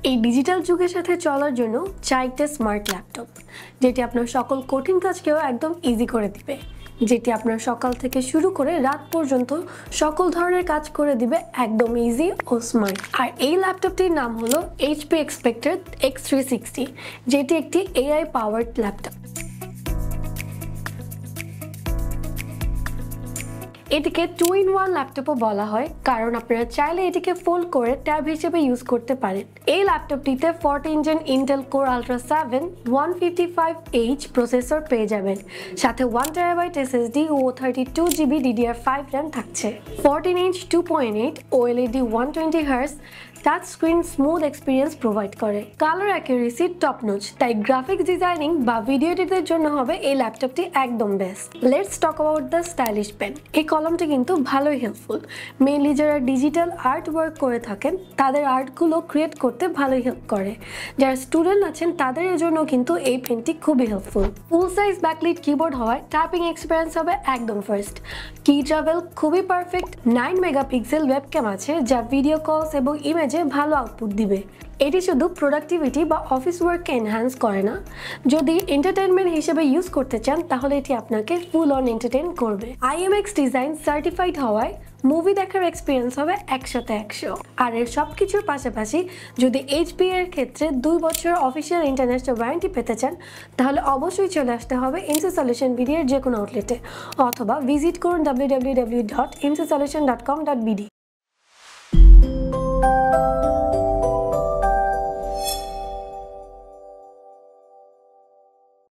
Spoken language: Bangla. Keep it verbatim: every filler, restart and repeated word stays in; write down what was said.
এই ডিজিটাল যুগের সাথে চলার জন্য চাই একটা স্মার্ট ল্যাপটপ, যেটি আপনার সকল কঠিন কাজকেও একদম ইজি করে দিবে, যেটি আপনার সকাল থেকে শুরু করে রাত পর্যন্ত সকল ধরনের কাজ করে দিবে একদম ইজি ও স্মার্ট। আর এই ল্যাপটপটির নাম হলো H P Spectre X three sixty, যেটি একটি এআই পাওয়ার্ড ল্যাপটপ। এটিকে টু ইন ওয়ান ল্যাপটপও বলা হয়, কারণ আপনারা চাইলে এটিকে ফোল্ড করে ট্যাব হিসেবে ইউজ করতে পারেন। এই ল্যাপটপটিতে fourteen gen Intel core ultra seven one fifty five H processor পেয়ে যাবেন, সাথে ওয়ান টেরাবাইট এসএসডি ও thirty two GB DDR five RAM থাকছে। Fourteen inch two point eight OLED one twenty hertz touch screen smooth experience provide করে। কালার অ্যাকুরেসি টপ নচ, তাই গ্রাফিক্স ডিজাইনিং বা ভিডিও এডিটের জন্য হবে এই ল্যাপটপটি একদম best. Let's talk about the stylish pen. এই কলমটি কিন্তু ভালোই হেল্পফুল, মেইনলি যারা ডিজিটাল আর্ট ওয়ার্ক করে থাকেন তাদের আর্টগুলো ক্রিয়েট করতে ভালোই হেল্প করে। যারা স্টুডেন্ট আছেন তাদের জন্য কিন্তু এই পেনটি খুবই helpful. Full size backlit keyboard হওয়ায় টাইপিং এক্সপিরিয়েন্স হবে একদম ফার্স্ট। কি ট্রাভেল খুবই পারফেক্ট। নাইন মেগাপিক্সেল ওয়েবক্যাম আছে যা ভিডিও কলস এবং ইমেজ ভালো আউটপুট দিবে। এটি শুধু প্রোডাক্টিভিটি বা অফিস ওয়ার্ককে এনহ্যান্স করে না, যদি এন্টারটেইনমেন্ট হিসেবে ইউজ করতে চান তাহলে এটি আপনাকে ফুল অন এন্টারটেইন করবে। আইএমএক্স ডিজাইন সার্টিফাইড হওয়ায় মুভি দেখার এক্সপিরিয়েন্স হবে একশোতে একশো। আর এর সব কিছুর পাশাপাশি যদি এইচপি এর ক্ষেত্রে দুই বছর অফিসিয়াল ইন্টারন্যাশনাল ওয়ারেন্টি পেতে চান তাহলে অবশ্যই চলে আসতে হবে এমসি সলিউশন ভিডিওর যে কোনো আউটলেটে, অথবা ভিজিট করুন W W W dot MC solution dot com dot BD.